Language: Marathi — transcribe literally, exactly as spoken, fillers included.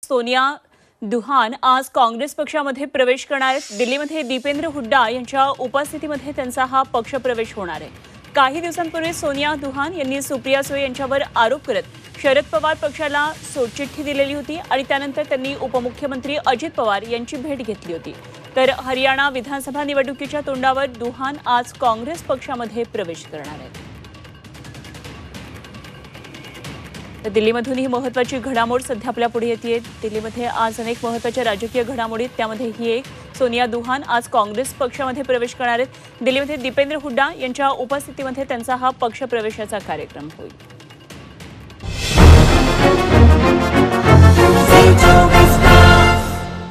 सोनिया दुहान आज काँग्रेस पक्षामध्ये प्रवेश करणार आहेत। दिल्लीमध्ये दीपेंद्र हुड्डा यांच्या उपस्थितीमध्ये त्यांचा हा पक्ष प्रवेश होणार आहे। काही दिवसांपूर्वी सोनिया दुहान यांनी सुप्रिया सुळे यांच्यावर आरोप करत शरद पवार पक्षाला सोडचिठ्ठी दिलेली होती आणि त्यानंतर त्यांनी उपमुख्यमंत्री अजित पवार यांची भेट घेतली होती। तर हरियाणा विधानसभा निवडणुकीच्या तोंडावर दुहान आज काँग्रेस पक्षामध्ये प्रवेश करणार आहेत। दिल्लीमधून ही महत्त्वाची घडामोड सध्या आपल्या पुढे येते। दिल्लीमध्ये आज अनेक महत्त्वाच्या राजकीय घडामोडी, त्यामध्ये ही एक सोनिया दुहान आज काँग्रेस पक्षामध्ये प्रवेश करणार आहेत। दिल्लीमध्ये दीपेंद्र हुड्डा यांच्या उपस्थितीमध्ये त्यांचा हा पक्ष प्रवेशाचा कार्यक्रम होईल।